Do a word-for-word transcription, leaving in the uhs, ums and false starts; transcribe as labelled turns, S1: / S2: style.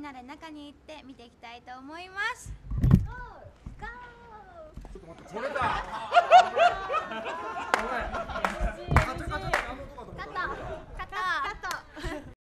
S1: なで中に行って見ていきたいと思います。ゴーゴー。
S2: ちょっと待って、これだ。